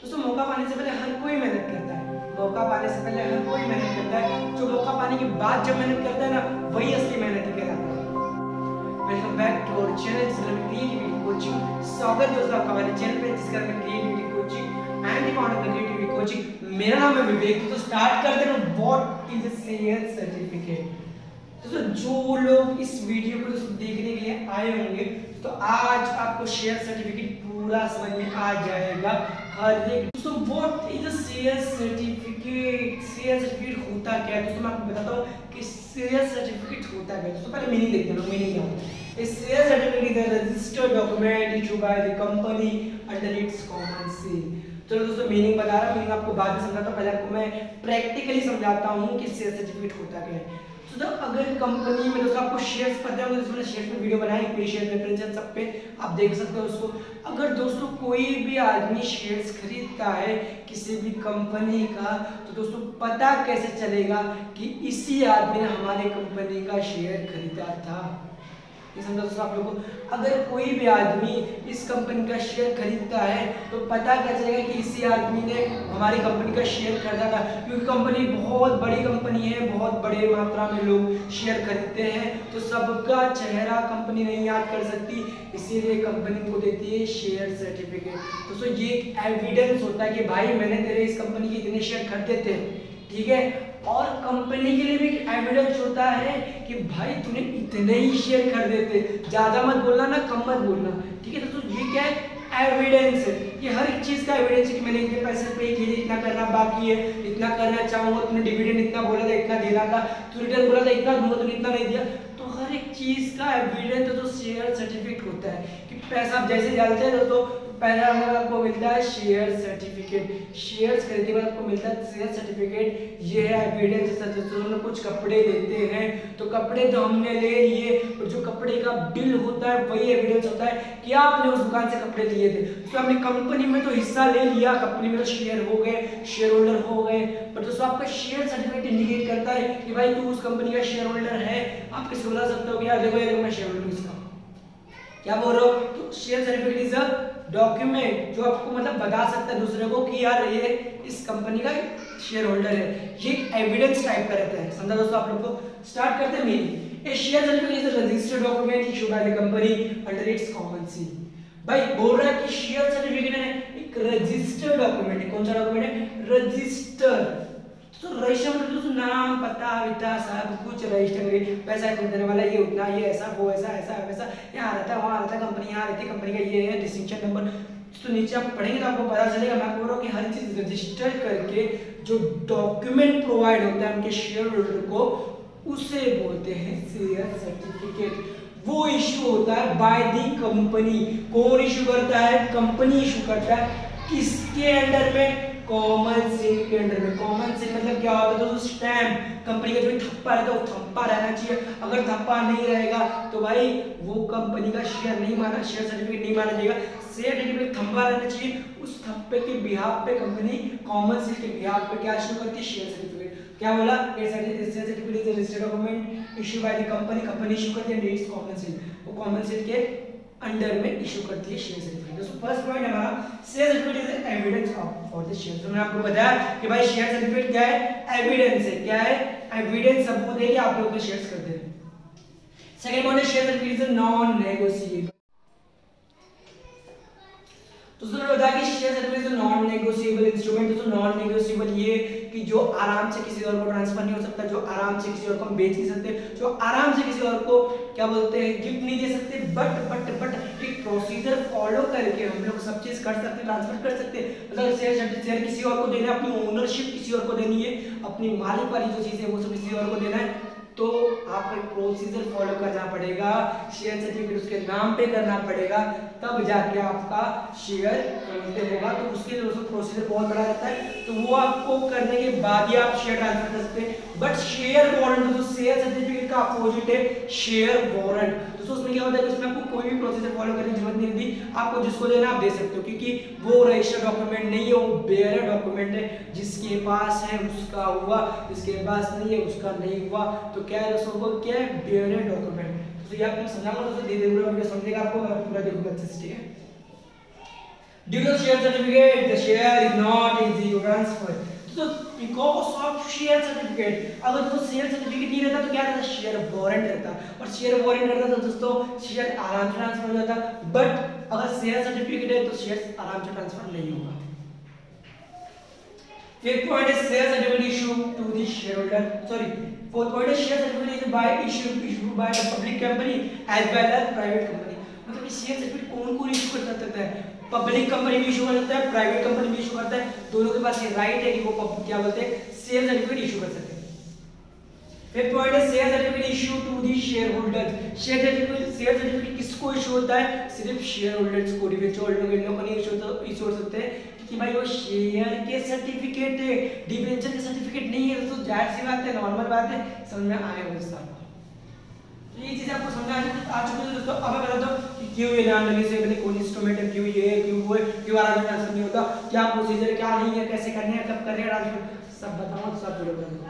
दोस्तों मौका पाने से पहले हर कोई मेहनत करता है, मौका पाने से पहले हर कोई मेहनत करता है। जो मौका पाने के बाद जब मेहनत करता है ना, वही असली मेहनत कहलाता है। Welcome back to our channel creativity coaching. स्वागत है दोस्तों आपका हमारे चैनल पे, जिसका नाम है creativity coaching and the founder of creativity coaching. मेरा नाम है विवेक। तो स्टार्ट करते हैं, what is a sales certificate. दोस्तों जो लोग इस वीडियो को दोस्तों देखने के लिए आए होंगे, तो आज आपको शेयर सर्टिफिकेट पूरा समझ में आ जाएगा हर एक। दोस्तों what is a share certificate, share certificate होता क्या है। दोस्तों मैं आपको बताता हूँ कि शेयर सर्टिफिकेट होता क्या है। दोस्तों पहले मीनिंग देखते हैं, मीनिंग क्या है। A share certificate is a registered document issued by the company under its common seal। चलो दोस्तों मीनिंग बता रहा हूँ, मीनिंग आपको बाद में समझाता हूँ। पहले आपको मैं प्रैक्टिकली समझाता हूँ कि शेयर सर्टिफिकेट होता क्या है। तो अगर कंपनी में दोस्तों आपको शेयर्स पता है, मैंने शेयर पे वीडियो बनाई, पूरी शेयर रेफरेंस सब पे आप देख सकते हो उसको। अगर दोस्तों कोई भी आदमी शेयर्स खरीदता है किसी भी कंपनी का, तो दोस्तों पता कैसे चलेगा कि इसी आदमी ने हमारे कंपनी का शेयर खरीदा था। समझो दोस्तों आप लोगों को, अगर कोई भी आदमी इस कंपनी का शेयर खरीदता है तो पता कर चलेगा कि इसी आदमी ने हमारी कंपनी का शेयर खरीदा था। क्योंकि कंपनी बहुत बड़ी कंपनी है, बहुत बड़े मात्रा में लोग शेयर खरीदते हैं, तो सबका चेहरा कंपनी नहीं याद कर सकती, इसीलिए कंपनी को देती है शेयर सर्टिफिकेट। दोस्तों ये एक एविडेंस होता है कि भाई मैंने तेरे इस कंपनी के इतने शेयर खरीदे थे, ठीक है। और कंपनी के लिए भी एविडेंस होता है कि भाई तूने इतने ही शेयर खरीदे थे, ज्यादा मत बोलना ना कम मत बोलना, ठीक है। तो ये क्या है, एविडेंस है। ये हर एक चीज का एविडेंस है कि मैंने इतने पैसे पे किए, इतना करना बाकी है, इतना करना चाहूंगा, तूने डिविडेंड इतना बोला था, इतना देना था, तू रिटर्न बोला था इतना दूंगा, तूने इतना नहीं दिया। तो हर एक चीज का एविडेंस तो शेयर सर्टिफिकेट होता है कि पैसा आप जैसे डालते हैं दोस्तों, पहला आपको मिलता है शेयर सर्टिफिकेट, शेयर्स खरीदने के बाद आपको मिलता है शेयर सर्टिफिकेट। ये है एविडेंस। जैसे कुछ कपड़े लेते हैं तो कपड़े जो हमने ले लिए, और जो कपड़े का बिल होता है वही एविडेंस होता है कि आपने उस दुकान से कपड़े लिए थे। तो आपने कंपनी में तो हिस्सा ले लिया, कंपनी में तो शेयर हो गए, शेयर होल्डर हो गए, पर दोस्तों आपका शेयर सर्टिफिकेट इंडिकेट करता है कि भाई तू उस कंपनी का शेयर होल्डर है। आप किसको बता सकते हो कि यार देखो मैं शेयर होल्डर हूं इसका, क्या बोल रहा हूँ। तो share certificate is a document जो आपको मतलब बता सकता है दूसरे को कि यार ये इस कंपनी का शेयर होल्डर है। ये एविडेंस टाइप का रहता है। समझा दोस्तों आप लोग को। स्टार्ट करते हैं meaning. A share certificate is a registered document issued by the company under its common seal. भाई बोल रहा है कि शेयर सर्टिफिकेट है एक रजिस्टर्ड डॉक्यूमेंट है। कौन सा डॉक्यूमेंट है? रजिस्टर्ड। तो रजिस्टर मतलब तो नाम पता विता सब कुछ रजिस्टर करके पैसा देने वाला, ये उतना, ये ऐसा, वो ऐसा, ऐसा वैसा, यहाँ रहता है वहाँ रहता है, कंपनी यहाँ रहती है, कंपनी का ये है डिस्टिंक्शन नंबर। तो नीचे आप पढ़ेंगे तो आपको पता चलेगा। मैं आपको बोल रहा हूँ कि हर चीज रजिस्टर करके जो डॉक्यूमेंट प्रोवाइड होता है उनके शेयर होल्डर को, उसे बोलते हैं शेयर सर्टिफिकेट। वो इशू होता है बाय दी कंपनी। कौन इशू करता है? कंपनी इशू करता है। किसके अंडर में? कॉमन सील के अंडर में। कॉमन सील मतलब क्या होता है दोस्तों? स्टैम्प। कंपनी का जो थप्पा रहता है वो थप्पा रहना चाहिए। अगर थप्पा नहीं रहेगा तो भाई वो कंपनी का शेयर नहीं माना, शेयर सर्टिफिकेट नहीं माना जाएगा। शेयर सर्टिफिकेट थप्पा रहना चाहिए। उस थप्पे के बिहाफ पे कंपनी कॉमन सील के बिहाफ पे क्या इशू करती है? Share certificate. क्या बोला? Share certificate is a registered document issue by the company. Company issue करती है इट्स कॉमन सील। वो कॉमन सील के अंडर में इशू करती है शेयर सर्टिफिकेट। दोस्तों फर्स्ट पॉइंट हमारा share certificate is evidence for the share. तो मैंने आपको बताया कि भाई शेयर सर्टिफिकेट क्या है? एविडेंस है। क्या है? एविडेंस, सबूत है कि आप लोग शेयर्स करते हैं। सेकंड पॉइंट है share certificate is non negotiable. दोस्तों मैंने बताया कि share certificate is non negotiable instrument. दोस्तों नॉन नेगोशिएबल ये कि जो आराम से किसी और को ट्रांसफर नहीं हो सकता, जो आराम से किसी और को हम बेच नहीं सकते, जो आराम से किसी और को क्या बोलते हैं गिफ्ट नहीं दे सकते, बट एक प्रोसीजर फॉलो करके हम लोग सब चीज कर सकते, ट्रांसफर कर सकते। मतलब शेयर किसी और को देना है, अपनी ओनरशिप किसी और को देनी है, अपनी मालिक वाली जो चीज है वो सब किसी और को देना है, तो आपको एक प्रोसीजर फॉलो करना पड़ेगा। शेयर सर्टिफिकेट उसके नाम पे करना पड़ेगा, तब जाके आपका शेयर होगा। तो उसके लिए दोस्तों प्रोसीजर बहुत बड़ा रहता है, तो वो आपको करने के बाद ही आप शेयर ट्रांसफर कर सकते हैं। बट शेयर वारंट, दोस्तों शेयर सर्टिफिकेट का अपोजिट है शेयर वारंट। दोस्तों उसमें क्या होता है कि उसमें आपको कोई भी प्रोसीजर फॉलो करने की जरूरत नहीं होती। आपको जिसको देना आप दे सकते हो, क्योंकि वो रजिस्टर्ड डॉक्यूमेंट नहीं है, वो बेयर डॉक्यूमेंट है। जिसके पास है उसका हुआ, जिसके पास नहीं है उसका नहीं हुआ। तो क्या है दोस्तों, वो क्या है? Bearer document. तो ये आपको समझाऊंगा दोस्तों, धीरे धीरे वीडियो समझेगा आपको, पूरा देखोगे अच्छे से, ठीक है। Due to share certificate, the share is not easy to transfer. तो because of share certificate, अगर दोस्तों शेयर सर्टिफिकेट नहीं रहता तो क्या रहता, शेयर वारंट रहता, और शेयर वारंट रहता तो दोस्तों शेयर आराम से ट्रांसफर हो जाता, बट अगर शेयर सर्टिफिकेट है तो शेयर आराम से ट्रांसफर नहीं होगा। Fifth point is share certificate issued to the shareholder. Sorry, fourth point is share certificate is by issued by the public company as well as private company. मतलब कि share certificate कौन-कौन issue कर सकता है? Public company भी issue कर सकता है, प्राइवेट कंपनी भी इशू करता है, दोनों के पास ये राइट है कि वो क्या बोलते हैं, शेयर सर्टिफिकेट इशू कर सकते हैं। फिफ्थ पॉइंट है share certificate issue to the share holders. Share certificate किसको इशू होता है? सिर्फ शेयर होल्डर्स को, डिबेंचर होल्डर को नहीं इशू हो सकते हैं कि भाई वो शेयर के सर्टिफिकेट है, डिबेंचर के सर्टिफिकेट नहीं है। दोस्तों जाहिर सी बात है, नॉर्मल बात है, समझ में आया होगा दोस्तों। तो ये चीज आपको समझ आ चुकी है दोस्तों। अब मैं बता दूं कि क्यों ये नॉन रजिस्ट्रेबल कौन इंस्ट्रूमेंट है, क्यों ये है, क्यों वो है, क्यों आराम से ट्रांसफर नहीं होता, क्या प्रोसीजर क्या नहीं है, कैसे करने हैं, कब करने हैं ट्रांसफर, सब बताऊंगा, सब वीडियो बता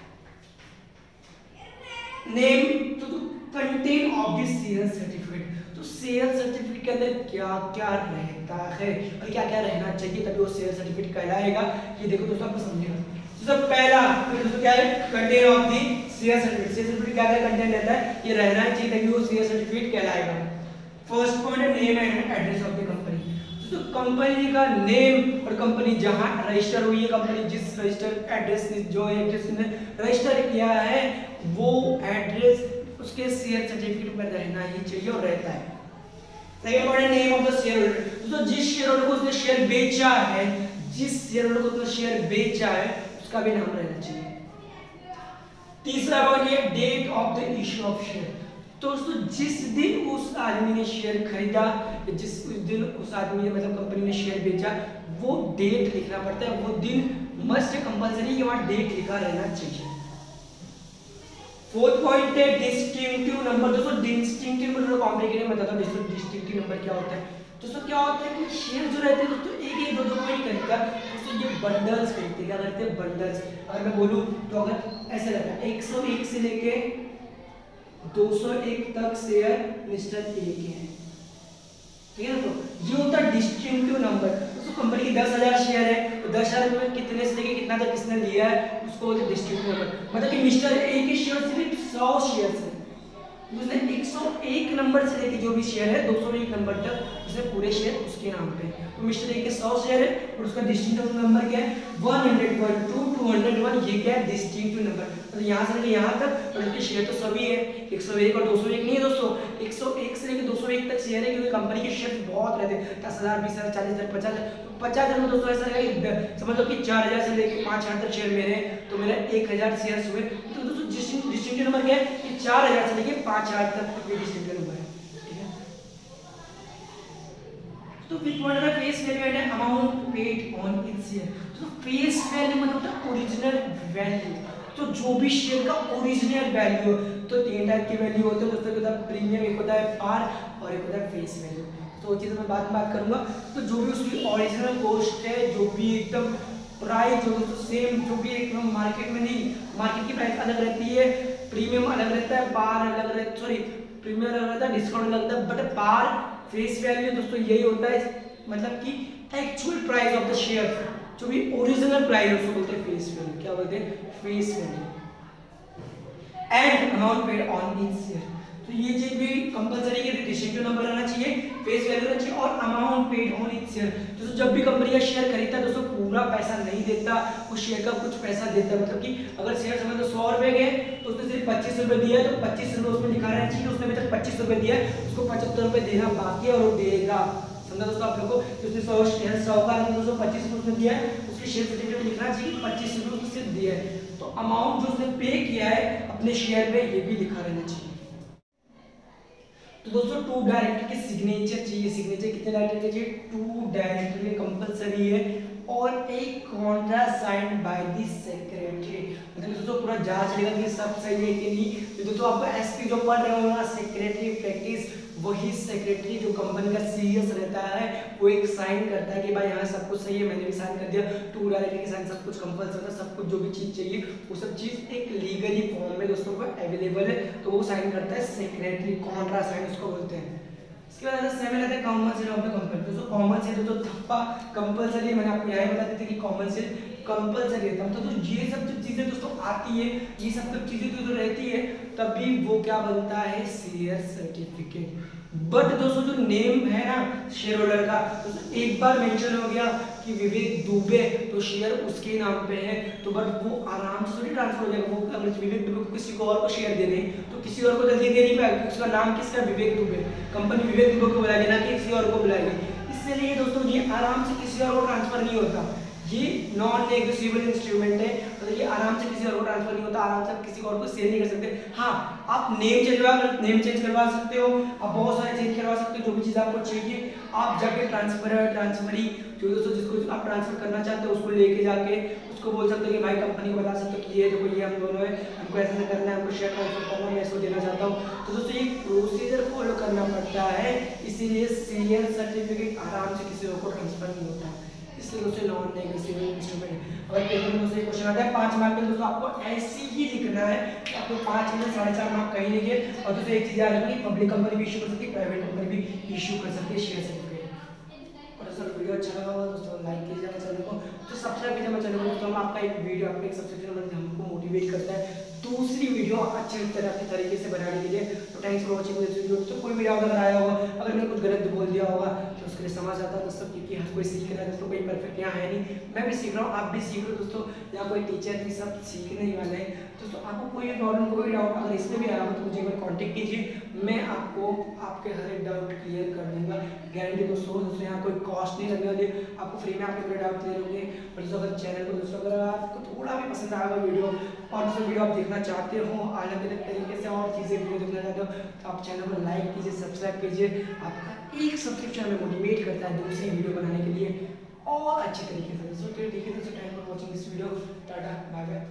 दूंगा। Name to content of this share certificate. तो शेयर सर्टिफिकेट के अंदर क्या-क्या रहता है और क्या-क्या रहना चाहिए तभी वो शेयर सर्टिफिकेट कहलाएगा, ये देखो दोस्तों आपको समझेगा। तो पहला दोस्तों क्या है, content of the share certificate. Share certificate क्या कंटेंट रहता है, ये रहना चाहिए तभी वो शेयर सर्टिफिकेट कहलाएगा। फर्स्ट पॉइंट है name and address of the company. तो कंपनी का नेम और कंपनी जहां रजिस्टर हुई है, कंपनी जिस रजिस्टर एड्रेस जो एड्रेस ने रजिस्टर किया है वो एड्रेस उसके शेयर सर्टिफिकेट में रहना ही चाहिए और रहता है। सेकंड पॉइंट है name of the share holder. तो जिस शेयर होल्डर को उसने शेयर बेचा है, जिस शेयर होल्डर को उसने शेयर बेचा है उसका भी नाम रहना चाहिए। तीसरा पॉइंट ये date of the issue of share. तो दोस्तों जिस दिन उस आदमी ने शेयर खरीदा, जिस दिन उस आदमी ने मतलब कंपनी ने शेयर बेचा, वो डेट लिखना पड़ता है, वो दिन मस्ट कंपल्सरी ये वहां डेट लिखा रहना चाहिए। फोर्थ पॉइंट है डिस्टिंक्टिव नंबर। दोस्तों डिस्टिंक्टिव नंबर थोड़ा कॉम्प्लिकेटेड है, मैं बताता हूं दोस्तों डिस्टिंक्टिव नंबर क्या होता है। दोस्तों क्या होता है कि शेयर जो रहते हैं दोस्तों एक दो पॉइंट खरीदता, दोस्तों ये बंडल्स खरीदते हैं, क्या करते हैं, बंडल्स। अगर मैं बोलूं तो अगर ऐसे रहता है 101 से लेके 201 तक शेयर मिस्टर ए के हैं, ठीक है ना। तो ये होता है डिस्टिंक्टिव नंबर। दोस्तों कंपनी की 10,000 शेयर है, तो 10,000 में कितने से लेके कितना तक किसने लिया है उसको बोलते हैं डिस्टिंक्टिव नंबर। मतलब कि मिस्टर ए के शेयर सिर्फ 100 शेयर है, उसने 101 नंबर से लेके जो भी शेयर है 201 नंबर तक उसने पूरे शेयर उसके नाम पे। तो मिस्टर ए के 100 शेयर है और उसका डिस्टिंक्टिव नंबर क्या है 101 to 201, ये क्या है डिस्टिंक्टिव नंबर। मतलब यहाँ से लेके यहाँ तक और उसके शेयर तो सभी है, 101 और 201 नहीं है दोस्तों, 101 से लेके 201 तक शेयर है, क्योंकि कंपनी के शेयर बहुत रहते हैं 10,000 20,000 40,000 50,000। तो 50,000 में दोस्तों ऐसा रहेगा समझ लो कि 4,000 से लेके 5,000 तक शेयर मेरे, तो मेरा 1,000 शेयर हुए। तो दोस्तों डिस्टिंक्टिव नंबर क्या है कि 4,000 से लेके 5,000 तक ये डिस्टिंक्टिव नंबर है, ठीक है। तो फिर पॉइंट है face value and amount paid on each share. तो फेस वैल्यू मतलब होता है ओरिजिनल वैल्यू। तो जो भी शेयर का ओरिजिनल वैल्यू, तो तीन टाइप की वैल्यू होते हैं दोस्तों, एक होता है प्रीमियम, एक होता है पार और एक होता है फेस वैल्यू। तो वो चीज़ मैं बात करूंगा। तो जो भी उसकी ओरिजिनल कॉस्ट है, जो भी एकदम प्राइस जो तो सेम, जो भी एकदम मार्केट में नहीं, मार्केट की प्राइस अलग रहती है, प्रीमियम अलग रहता है, पार अलग रहता है, सॉरी प्रीमियम अलग रहता है, डिस्काउंट अलग रहता है, बट पार फेस वैल्यू दोस्तों यही होता है, मतलब कि actual price of the share, जो भी ओरिजिनल प्राइस है उसको बोलते हैं फेस वैल्यू। क्या बोलते हैं, face value. And amount paid on each share. तो ये चीज भी कंपलसरी है, डिस्टिंक्टिव नंबर रहना चाहिए, फेस वैल्यू रहना चाहिए और amount paid on each share. दोस्तों जब भी कंपनी का शेयर खरीदता है दोस्तों पूरा पैसा नहीं देता, उस शेयर का कुछ पैसा देता है। मतलब कि अगर शेयर समझ लो 100 रुपए गए तो उसने सिर्फ 25 रुपए दिया है, तो 25 रुपए उसमें लिखा रहना चाहिए, उसने अभी तक 25 रुपए दिया है, उसको 75 रुपए देना बाकी है और वो देगा। समझा दोस्तों आप लोगों को। उसने 100 का 25 रुपए उसने दिया है, उसके शेयर सर्टिफिकेट लिखना चाहिए 25 रुपए उसने दिया है, तो अमाउंट जो उसने पे किया है अपने शेयर पे ये भी लिखा रहना चाहिए। तो दोस्तों 2 डायरेक्टर के सिग्नेचर चाहिए। सिग्नेचर कितने डायरेक्टर चाहिए, 2 डायरेक्टर के कंपलसरी है और एक contract signed by the secretary. मतलब दोस्तों पूरा जांच लेगा कि सब सही है कि नहीं। तो दोस्तों आपको एसपी जो पढ़ रहे हो ना, सेक्रेटरी प्रैक्टिस, वही सेक्रेटरी जो कंपनी का सीएस रहता है वो एक साइन करता है कि भाई यहाँ सब कुछ सही है, मैंने भी साइन कर दिया। 2 डायरेक्टर के साइन सब कुछ कंपलसरी होता है, सब कुछ जो भी चीज चाहिए वो सब चीज एक लीगली फॉर्म में दोस्तों को अवेलेबल है, तो वो साइन करता है सेक्रेटरी, कॉन्ट्रा साइन उसको बोलते हैं। इसके बाद आता है 7 आता है common set of the company. दोस्तों कॉमन सेट तो थप्पा कंपलसरी, मैंने आपको यहाँ बता दी थी कि कॉमन सेट कंपलसरी रहता है। तो ये सब जो चीजें दोस्तों आती है, ये सब चीजें तो रहती है, तभी वो क्या बनता है, शेयर सर्टिफिकेट। बट दोस्तों जो नेम है ना शेयर होल्डर का, तो एक बार मेंशन हो गया कि विवेक दुबे, तो शेयर उसके नाम पे है, तो बट वो आराम से थोड़ी ट्रांसफर हो जाएगा। वो अगर विवेक दुबे को किसी को और को शेयर देने, तो किसी और को जल्दी दे नहीं पाएगा, उसका नाम किसका, विवेक दुबे। कंपनी विवेक दुबे को बुलाएगी, ना कि किसी और को बुलाएगी। इसलिए दोस्तों ये आराम से किसी और को ट्रांसफर नहीं होता, ये नॉन नेगोशिएबल इंस्ट्रूमेंट है, तो ये आराम से किसी और को ट्रांसफर नहीं होता, आराम से किसी और को शेयर नहीं कर सकते। हाँ, आप नेम चेंज करवा सकते हो, आप बहुत सारे चेंज करवा सकते हो, जो भी चीज़ आपको चाहिए आप जाके ट्रांसफरी जो दोस्तों जिसको आप ट्रांसफर करना चाहते हो उसको लेके जाके उसको बोल सकते हो कि भाई कंपनी को बता सकते हो कि ये देखो ये हम दोनों है, हमको ऐसे करना है, हमको शेयर ट्रांसफर करना है, मैं इसको देना चाहता हूँ। तो दोस्तों ये प्रोसीजर फॉलो करना पड़ता है, इसीलिए शेयर सर्टिफिकेट आराम से किसी और को ट्रांसफर नहीं होता, इसलिए दोस्तों नॉन नेगोशिएबल इंस्ट्रूमेंट है। अगर पेपर में दोस्तों क्वेश्चन आता है 5 मार्क में, दोस्तों आपको ऐसे ही लिखना है, आपको 5 में 4.5 मार्क कहीं नहीं है। और दोस्तों एक चीज याद रखना, पब्लिक कंपनी भी इशू कर सकती है, प्राइवेट कंपनी भी इशू कर सकती है शेयर सर्टिफिकेट। और दोस्तों वीडियो अच्छा लगा हो दोस्तों लाइक कीजिए हमारे चैनल को, तो सब्सक्राइब कीजिए हमारे चैनल को। दोस्तों हम आपका एक वीडियो, आपका एक सब्सक्रिप्शन हमको मोटिवेट करता है दूसरी वीडियो अच्छे तरीके से बनाने के लिए। तो thanks for watching this video. तो कोई वीडियो अगर आया होगा, अगर मैंने कुछ गलत बोल दिया होगा तो उसके लिए समझ आता है दोस्तों, क्योंकि हर कोई सीख रहा है दोस्तों, कोई परफेक्ट यहाँ है नहीं, मैं भी सीख रहा हूँ, आप भी सीख रहे हो दोस्तों, यहाँ कोई टीचर भी सब सीखने ही वाले हैं। दोस्तों आपको कोई प्रॉब्लम, कोई डाउट अगर इसमें भी आया हो तो मुझे एक बार कॉन्टेक्ट कीजिए, मैं आपको आपके हर एक डाउट क्लियर कर दूंगा, गारंटी दोस्तों। यहाँ कोई कॉस्ट नहीं लगने वाली, आपको फ्री में आपके पूरे डाउट क्लियर होंगे। और दोस्तों अगर चैनल को दोस्तों अगर आपको थोड़ा भी पसंद आएगा वीडियो, और दोस्तों वीडियो आप देखना चाहते हो अलग अलग तरीके से और चीज़ें वीडियो देखना चाहते हो, तो आप चैनल को लाइक कीजिए, सब्सक्राइब कीजिए। आपका एक सब्सक्रिप्शन में मोटिवेट करता है दूसरी वीडियो बनाने के लिए और अच्छे तरीके से। दोस्तों ठीक है दोस्तों, thank for watching this video, tata bye bye.